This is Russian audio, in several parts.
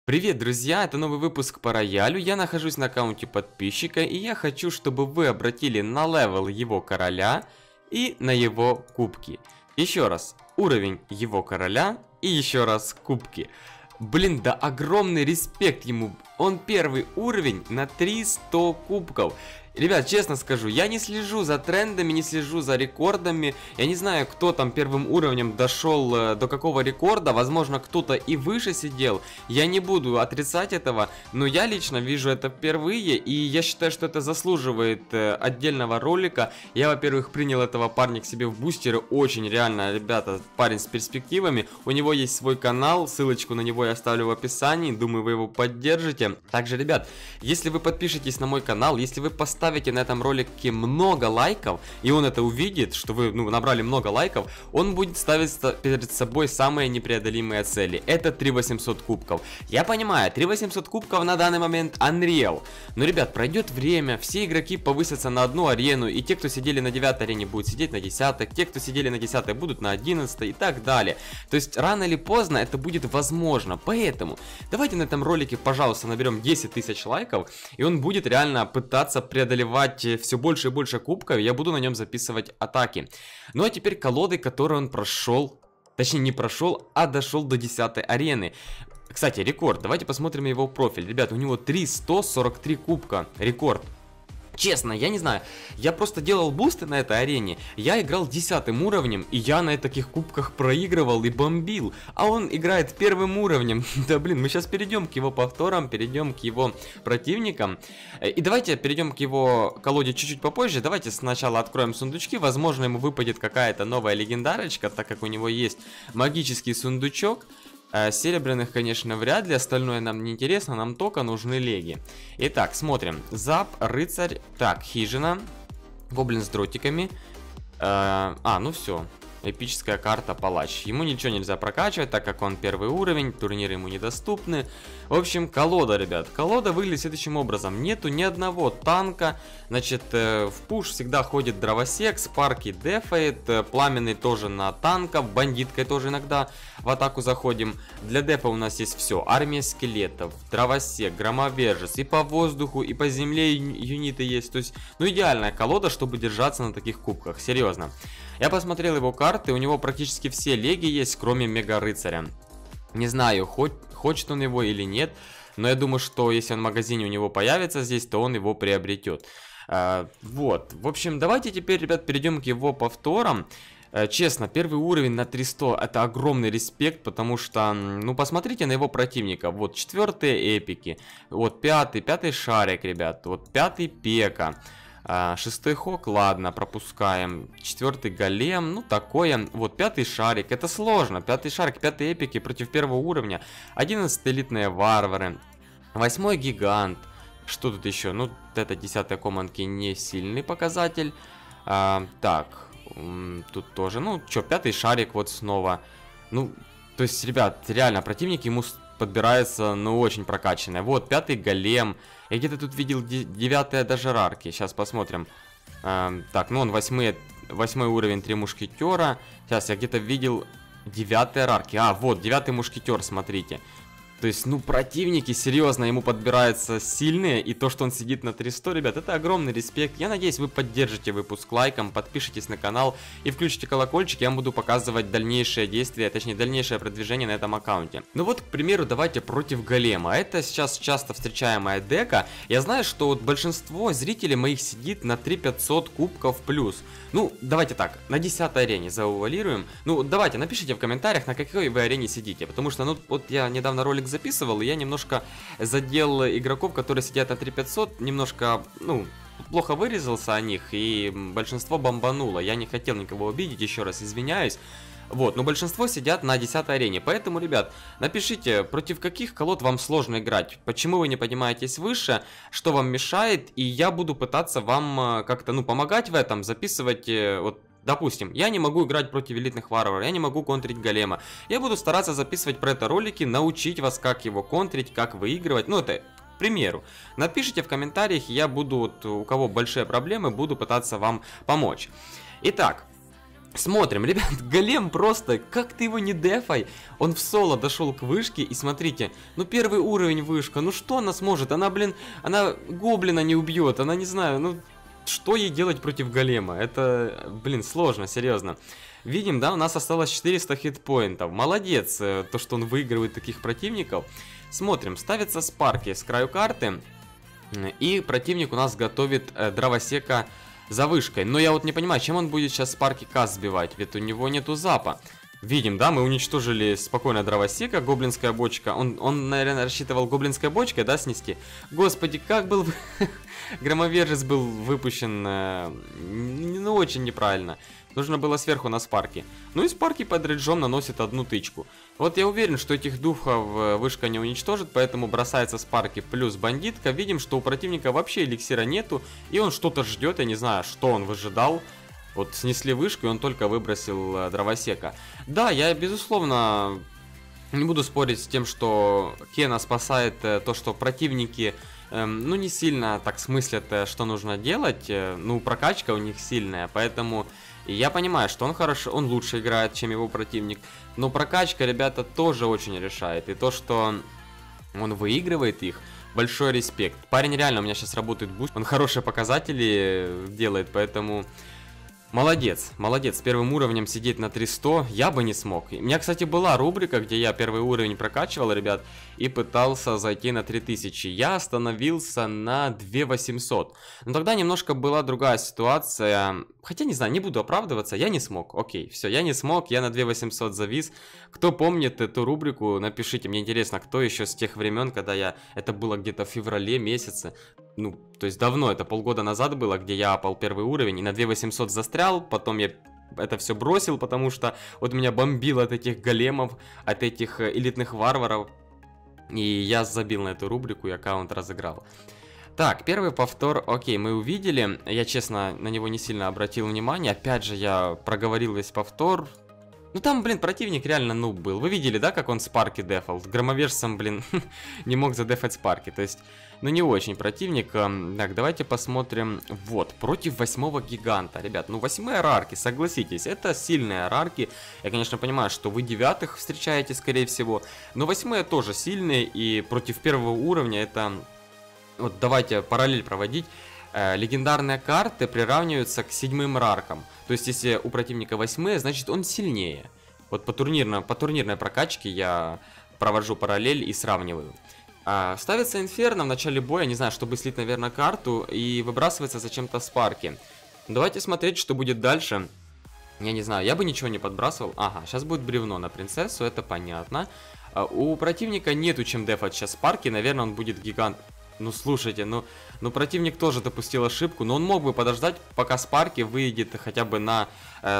Привет, друзья! Это новый выпуск по роялю. Я нахожусь на аккаунте подписчика, и я хочу, чтобы вы обратили на левел его короля и на его кубки. Еще раз, уровень его короля и еще раз кубки. Блин, да огромный респект ему. Он первый уровень на 300 кубков. Ребят, честно скажу, я не слежу за трендами, не слежу за рекордами. Я не знаю, кто там первым уровнем дошел до какого рекорда. Возможно, кто-то и выше сидел. Я не буду отрицать этого, но я лично вижу это впервые. И я считаю, что это заслуживает отдельного ролика. Я, во-первых, принял этого парня к себе в бустеры. Очень реально, ребята, парень с перспективами. У него есть свой канал, ссылочку на него я оставлю в описании. Думаю, вы его поддержите. Также, ребят, если вы подпишетесь на мой канал, если вы поставите на этом ролике много лайков, и он это увидит, что вы набрали много лайков, он будет ставить перед собой самые непреодолимые цели. Это 3800 кубков. Я понимаю, 3800 кубков на данный момент Unreal. Но, ребят, пройдет время, все игроки повысятся на одну арену, и те, кто сидели на 9 арене, будут сидеть на 10, те, кто сидели на 10, будут на 11 и так далее. То есть, рано или поздно это будет возможно. Поэтому, давайте на этом ролике, пожалуйста, наберем 10 тысяч лайков, и он будет реально пытаться преодолевать все больше и больше кубков. Я буду на нем записывать атаки. Ну а теперь колоды, которые он прошел. Точнее, не прошел, а дошел до 10 арены. Кстати, рекорд. Давайте посмотрим его профиль. Ребят, у него 343 кубка. Рекорд. Честно, я не знаю, я просто делал бусты на этой арене, я играл 10 уровнем, и я на таких кубках проигрывал и бомбил, а он играет первым уровнем. Да блин, мы сейчас перейдем к его повторам, перейдем к его противникам, и давайте перейдем к его колоде чуть-чуть попозже. Давайте сначала откроем сундучки, возможно ему выпадет какая-то новая легендарочка, так как у него есть магический сундучок. Серебряных, конечно, вряд ли, остальное нам не интересно, нам только нужны леги. Итак, смотрим. Зап, рыцарь, так, хижина, гоблин с дротиками. Ну все. Эпическая карта палач. Ему ничего нельзя прокачивать, так как он первый уровень, турниры ему недоступны. В общем, колода, ребят. Колода выглядит следующим образом. Нету ни одного танка. Значит, в пуш всегда ходит дровосек, спарки дефает, пламенный тоже на танков, бандиткой тоже иногда в атаку заходим. Для дефа у нас есть все. Армия скелетов, дровосек, громовержец. И по воздуху, и по земле юниты есть. То есть, идеальная колода, чтобы держаться на таких кубках. Серьезно. Я посмотрел его карты, у него практически все леги есть, кроме мега рыцаря. Не знаю, хочет он его или нет, но я думаю, что если он в магазине у него появится здесь, то он его приобретет. Вот, в общем, давайте теперь, ребят, перейдем к его повторам. Честно, первый уровень на 300 это огромный респект, потому что, посмотрите на его противника. Вот 4-е эпики, вот 5-й шарик, ребят, вот 5-й пека. 6-й хок, ладно, пропускаем. 4-й голем, такое. Вот 5-й шарик, это сложно. 5-й шарик, 5-й эпики против первого уровня. 11-й элитные варвары. 8-й гигант. Что тут еще? Это 10-й команки не сильный показатель. Так, тут тоже. 5-й шарик вот снова. То есть, ребят, реально, противник ему подбирается, очень прокачанная. Вот, 5-й голем. Я где-то тут видел 9-я даже рарки. Сейчас посмотрим. Так, он 8-й уровень 3 мушкетера. Сейчас, я где-то видел 9-й рарки. Вот, 9-й мушкетер, смотрите. То есть, противники, серьезно, ему подбираются сильные. И то, что он сидит на 300, ребят, это огромный респект. Я надеюсь, вы поддержите выпуск лайком, подпишитесь на канал и включите колокольчик. Я вам буду показывать дальнейшие действия, точнее, дальнейшее продвижение на этом аккаунте. К примеру, давайте против голема. Это сейчас часто встречаемая дека. Я знаю, что большинство зрителей моих сидит на 3500 кубков плюс. Давайте так, на 10-й арене заувалируем. Давайте, напишите в комментариях, на какой вы арене сидите. Потому что, вот я недавно ролик записывал, и я немножко задел игроков, которые сидят на 3500, немножко, плохо вырезался о них, и большинство бомбануло. Я не хотел никого обидеть, еще раз извиняюсь. Вот, но большинство сидят на 10-й арене. Поэтому, ребят, напишите, против каких колод вам сложно играть, почему вы не поднимаетесь выше, что вам мешает, и я буду пытаться вам как-то, помогать в этом, записывать, вот, допустим, я не могу играть против элитных варваров, я не могу контрить голема. Я буду стараться записывать про это ролики, научить вас, как его контрить, как выигрывать. Это к примеру. Напишите в комментариях, я буду, у кого большие проблемы, буду пытаться вам помочь. Итак, Смотрим, ребят, голем просто, как ты его не дефай, он в соло дошел к вышке, и смотрите, ну первый уровень вышка, ну что она сможет, она, блин, она гоблина не убьет, она не знаю, ну что ей делать против голема, это, блин, сложно, серьезно. Видим, да, у нас осталось 400 хитпоинтов, молодец, то, что он выигрывает таких противников. Смотрим, ставится спарки с краю карты, и противник у нас готовит дровосека за вышкой. Но я вот не понимаю, чем он будет сейчас спарки каст сбивать, ведь у него нету запа. Видим, да, мы уничтожили спокойно дровосека, гоблинская бочка. Он, наверное, рассчитывал гоблинской бочкой, да, снести? Господи, как был... Громовержец был выпущен, ну, очень неправильно. Нужно было сверху на спарки. Ну и спарки под реджом наносит одну тычку. Вот я уверен, что этих духов вышка не уничтожит, поэтому бросается спарки плюс бандитка. Видим, что у противника вообще эликсира нету, и он что-то ждет, я не знаю, что он выжидал. Вот снесли вышку, и он только выбросил дровосека. Да, я, безусловно, не буду спорить с тем, что Кена спасает то, что противники... ну, не сильно так смыслят, что нужно делать. Ну, прокачка у них сильная, поэтому я понимаю, что он хорошо, он лучше играет, чем его противник. Но прокачка, ребята, тоже очень решает. И то, что он выигрывает их, большой респект. Парень реально у меня сейчас работает буст, он хорошие показатели делает, поэтому... Молодец, молодец, с первым уровнем сидеть на 300 я бы не смог. У меня, кстати, была рубрика, где я первый уровень прокачивал, ребят, и пытался зайти на 3000. Я остановился на 2800. Но тогда немножко была другая ситуация. Хотя, не знаю, не буду оправдываться, я не смог. Окей, все, я не смог, я на 2800 завис. Кто помнит эту рубрику, напишите, мне интересно, кто еще с тех времен, когда я... Это было где-то в феврале месяце. Ну, то есть давно, это полгода назад было, где я апал первый уровень и на 2800 застрял, потом я это все бросил, потому что вот меня бомбило от этих големов, от этих элитных варваров, и я забил на эту рубрику и аккаунт разыграл. Так, первый повтор, окей, мы увидели, я честно на него не сильно обратил внимание, опять же я проговорил весь повтор. Ну там, блин, противник реально нуб был. Вы видели, да, как он спарки дефал? Громовержцем, блин, не мог задефать спарки. То есть, ну не очень противник. Так, давайте посмотрим. Вот, против 8-го гиганта. Ребят, ну 8-е рарки, согласитесь, это сильные рарки. Я, конечно, понимаю, что вы 9-х встречаете, скорее всего. Но 8-е тоже сильные. И против первого уровня это... Вот давайте параллель проводить. Легендарные карты приравниваются к 7-м раркам. То есть, если у противника 8-е, значит он сильнее. Вот по турнирной прокачке я провожу параллель и сравниваю. Ставится инферно в начале боя, не знаю, чтобы слить, наверное, карту, и выбрасывается зачем-то спарки. Давайте смотреть, что будет дальше. Я не знаю, я бы ничего не подбрасывал. Ага, сейчас будет бревно на принцессу, это понятно. У противника нету чем дефать сейчас спарки, наверное, он будет гигант. Ну слушайте, ну противник тоже допустил ошибку, но он мог бы подождать, пока спарки выйдет хотя бы на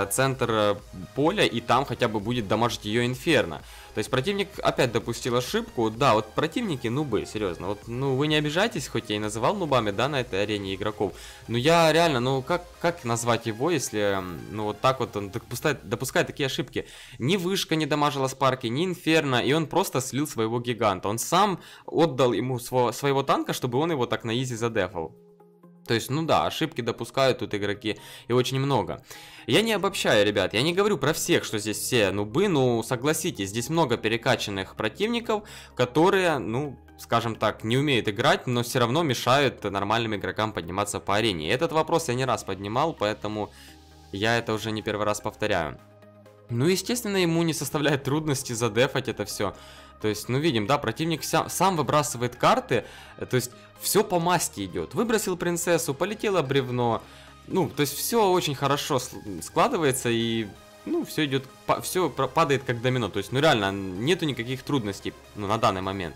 центр поля, и там хотя бы будет дамажить ее инферно. То есть противник опять допустил ошибку. Да, вот противники нубы, серьезно. Вот, ну вы не обижайтесь, хоть я и называл нубами, да, на этой арене игроков. Но я реально, ну как назвать его, если, ну вот так вот он допускает такие ошибки. Ни вышка не дамажила спарки, ни инферно, и он просто слил своего гиганта. Он сам отдал ему своего танка, чтобы он его так на изи задефал. То есть, ну да, ошибки допускают тут игроки, и очень много. Я не обобщаю, ребят, я не говорю про всех, что здесь все нубы, ну согласитесь, здесь много перекачанных противников, которые, ну, скажем так, не умеют играть, но все равно мешают нормальным игрокам подниматься по арене. Этот вопрос я не раз поднимал, поэтому я это уже не первый раз повторяю. Ну, естественно, ему не составляет трудности задефать это все. То есть, ну, видим, да, противник сам выбрасывает карты, то есть, все по масти идет. Выбросил принцессу, полетело бревно. Ну, то есть, все очень хорошо складывается и, ну, все идет, все падает как домино. То есть, ну, реально, нету никаких трудностей, ну, на данный момент.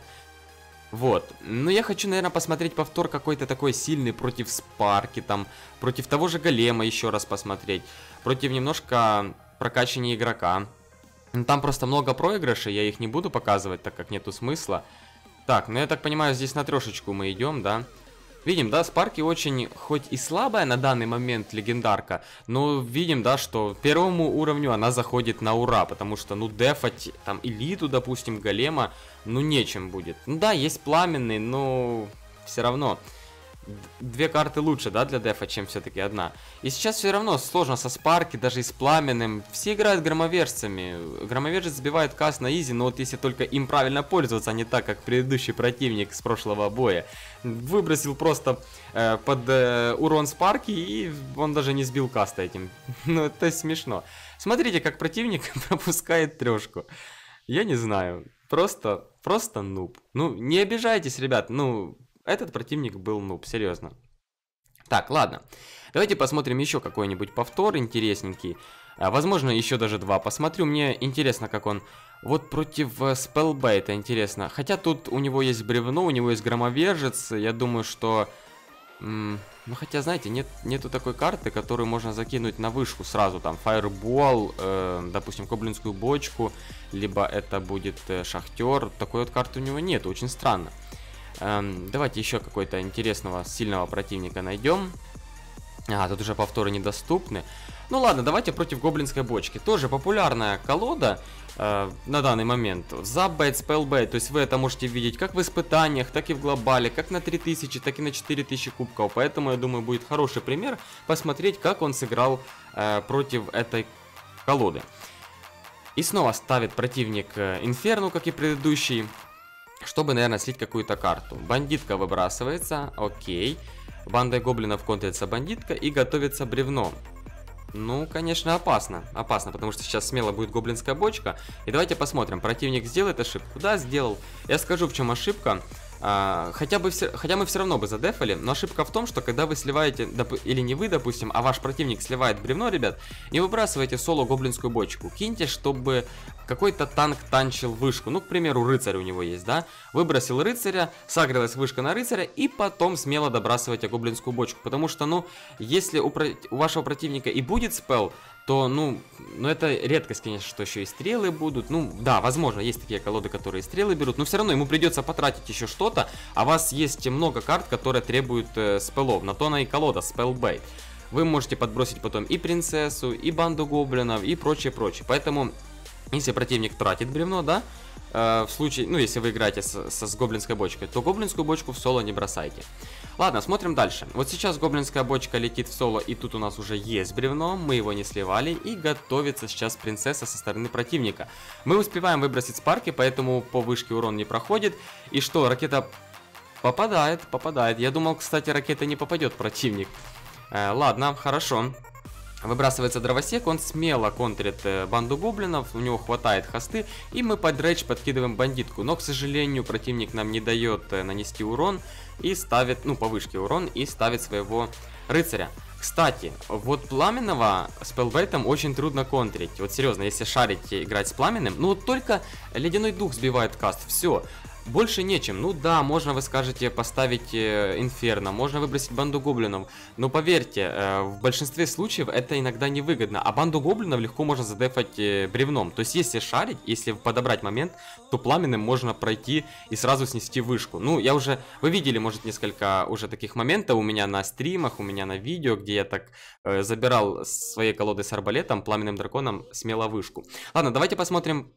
Вот, но я хочу, наверное, посмотреть повтор какой-то такой сильный против спарки, там, против того же голема еще раз посмотреть, против немножко прокачания игрока. Там просто много проигрышей, я их не буду показывать, так как нету смысла. Так, ну я так понимаю, здесь на трешечку мы идем, да? Видим, да, спарки очень, хоть и слабая на данный момент легендарка, но видим, да, что первому уровню она заходит на ура, потому что, ну, дефать, там, элиту, допустим, голема, ну, нечем будет. Ну да, есть пламенный, но все равно. две карты лучше, да, для дефа, чем все-таки одна. И сейчас все равно сложно со Спарки, даже и с Пламенным. Все играют громовержцами. Громовержец сбивает каст на изи, но вот если только им правильно пользоваться, а не так, как предыдущий противник с прошлого боя. Выбросил просто под урон Спарки, и он даже не сбил каста этим. Ну, это смешно. Смотрите, как противник пропускает трешку. Я не знаю. Просто нуб. Ну, не обижайтесь, ребят. Ну, этот противник был нуб, серьезно. Так, ладно. Давайте посмотрим еще какой-нибудь повтор интересненький. Возможно, еще даже два посмотрю. Мне интересно, как он... Вот против Спеллбейта интересно. Хотя тут у него есть бревно, у него есть громовержец. Я думаю, что... Ну, хотя, знаете, нету такой карты, которую можно закинуть на вышку сразу. Там, Фаербол, допустим, Гоблинскую бочку, либо это будет Шахтер. Такой вот карты у него нет, очень странно. Давайте еще какой-то интересного, сильного противника найдем. Тут уже повторы недоступны. Ну ладно, давайте против Гоблинской бочки. Тоже популярная колода на данный момент. Заббейт, Спеллбейт. То есть вы это можете видеть как в испытаниях, так и в глобале. Как на 3000, так и на 4000 кубков. Поэтому, я думаю, будет хороший пример посмотреть, как он сыграл против этой колоды. И снова ставит противник Инферну, как и предыдущий, чтобы, наверное, слить какую-то карту. Бандитка выбрасывается, окей. Бандой гоблинов контрится бандитка и готовится бревно. Ну, конечно, опасно. Опасно, потому что сейчас смело будет гоблинская бочка. И давайте посмотрим, противник сделает ошибку. Да, сделал. Я скажу, в чем ошибка. Хотя мы все равно бы задефали, но ошибка в том, что когда вы сливаете, или не вы, допустим, а ваш противник сливает бревно, ребят, не выбрасывайте соло гоблинскую бочку. Киньте, чтобы какой-то танк танчил вышку. Ну, к примеру, рыцарь у него есть, да? Выбросил рыцаря, сагрилась вышка на рыцаря, и потом смело добрасывайте гоблинскую бочку. Потому что, ну, если у вашего противника и будет спелл, то, ну, это редкость, конечно, что еще и стрелы будут. Ну, да, возможно, есть такие колоды, которые стрелы берут, но все равно ему придется потратить еще что-то, а у вас есть много карт, которые требуют спеллов. На то она и колода, Спеллбейт. Вы можете подбросить потом и принцессу, и банду гоблинов, и прочее. Поэтому, если противник тратит бревно, да, в случае, ну, если вы играете с гоблинской бочкой, то гоблинскую бочку в соло не бросайте. Ладно, смотрим дальше. Вот сейчас гоблинская бочка летит в соло, и тут у нас уже есть бревно, мы его не сливали, и готовится сейчас принцесса со стороны противника. Мы успеваем выбросить Спарки, поэтому по вышке урон не проходит. И что, ракета попадает. Я думал, кстати, ракета не попадет в противник. Ладно, хорошо. Выбрасывается дровосек, он смело контрит банду гоблинов, у него хватает хосты, и мы под рейдж подкидываем бандитку. Но, к сожалению, противник нам не дает нанести урон и ставит, ну, по вышке урон, и ставит своего рыцаря. Кстати, вот пламенного с Пелбейтом очень трудно контрить. Вот серьезно, если шарите играть с пламенным, ну вот только ледяной дух сбивает каст, все. Больше нечем. Ну да, можно, вы скажете, поставить Инферно, можно выбросить банду гоблинов. Но поверьте, в большинстве случаев это иногда невыгодно. А банду гоблинов легко можно задефать бревном. То есть, если шарить, если подобрать момент, то пламенным можно пройти и сразу снести вышку. Ну, я уже... Вы видели, может, несколько уже таких моментов у меня на стримах, у меня на видео, где я так забирал своей колоды с арбалетом, пламенным драконом смело вышку. Ладно, давайте посмотрим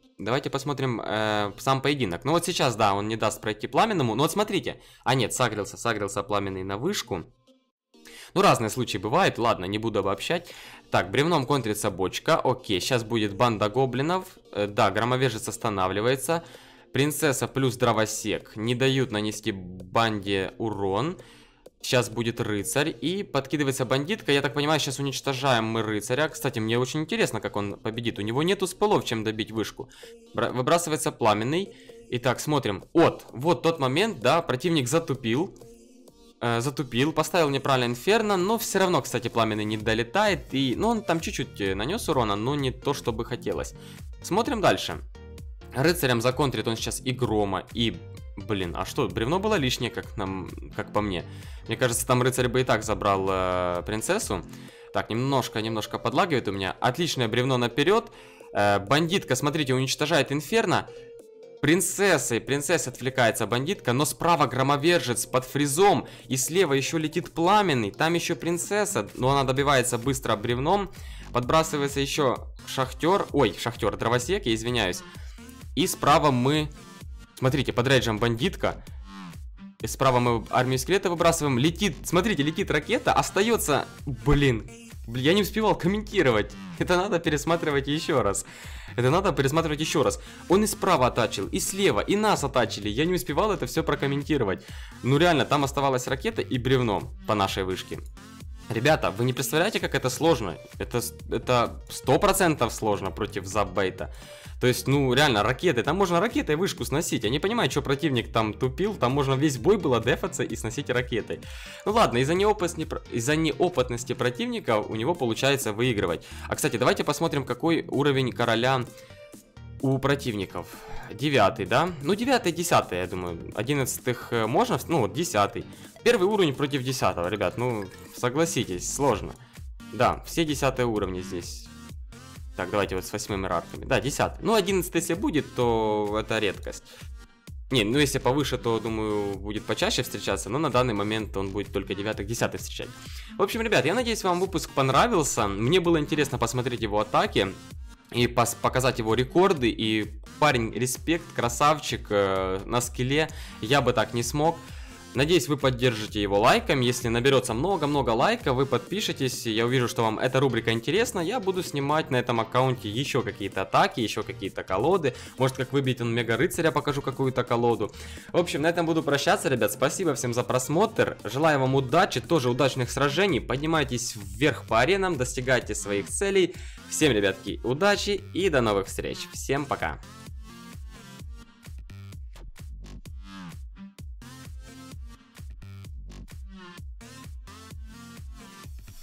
сам поединок. Ну вот сейчас, да, он не даст пройти пламенному. Но вот смотрите. А нет, сагрился пламенный на вышку. Ну, разные случаи бывают. Ладно, не буду обобщать. Так, бревном контрится бочка. Окей, сейчас будет банда гоблинов. Да, громовержец останавливается. Принцесса плюс дровосек не дают нанести банде урон. Сейчас будет рыцарь и подкидывается бандитка. Я так понимаю, сейчас уничтожаем мы рыцаря. Кстати, мне очень интересно, как он победит. У него нету спеллов, чем добить вышку. Выбрасывается пламенный. Итак, смотрим. Вот тот момент, да, противник затупил, поставил неправильно инферно, но все равно, кстати, пламенный не долетает. И, ну, он там чуть-чуть нанес урона, но не то, что бы хотелось. Смотрим дальше. Рыцарем законтрит он сейчас и грома, и... Блин, а что, бревно было лишнее, как по мне. Мне кажется, там рыцарь бы и так забрал принцессу. Так, немножко подлагивает у меня. Отличное бревно наперед. Бандитка, смотрите, уничтожает инферно. Принцесса отвлекается бандитка, но справа громовержец под фризом, и слева еще летит пламенный, там еще принцесса, но она добивается быстро бревном, подбрасывается еще шахтер, дровосек, я извиняюсь, и справа мы, смотрите, под рейджем бандитка, Справа мы армию скелета выбрасываем. Летит, смотрите, летит ракета. Остается, блин, я не успевал комментировать. Это надо пересматривать еще раз. Это надо пересматривать еще раз. Он и справа атачил, и слева, и нас атачили. Я не успевал это все прокомментировать. Ну реально, там оставалась ракета и бревно по нашей вышке. Ребята, вы не представляете, как это сложно? Это 100% сложно против Запбейта. То есть, ну, реально, ракеты. Там можно ракетой вышку сносить. Я не понимаю, что противник там тупил. Там можно весь бой было дефаться и сносить ракетой. Ну ладно, из-за неопытности противника у него получается выигрывать. А, кстати, давайте посмотрим, какой уровень короля у противников. 9, да? Ну, 9, 10, я думаю. 11 можно? Ну, вот 10. Первый уровень против 10, ребят. Ну, согласитесь, сложно. Да, все 10 уровни здесь. Так, давайте вот с 8 иерархами. Да, 10. Ну, 11 если будет, то это редкость. Не, ну если повыше, то, думаю, будет почаще встречаться. Но на данный момент он будет только 9-10 встречать. В общем, ребят, я надеюсь, вам выпуск понравился. Мне было интересно посмотреть его атаки и показать его рекорды. И парень, респект, красавчик, на скилле. Я бы так не смог. Надеюсь, вы поддержите его лайком. Если наберется много-много лайков, вы подпишитесь. Я увижу, что вам эта рубрика интересна. Я буду снимать на этом аккаунте еще какие-то атаки, еще какие-то колоды. Может, как выбить он мега рыцаря, покажу какую-то колоду. В общем, на этом буду прощаться, ребят. Спасибо всем за просмотр. Желаю вам удачи, тоже удачных сражений. Поднимайтесь вверх по аренам, достигайте своих целей. Всем, ребятки, удачи и до новых встреч. Всем пока.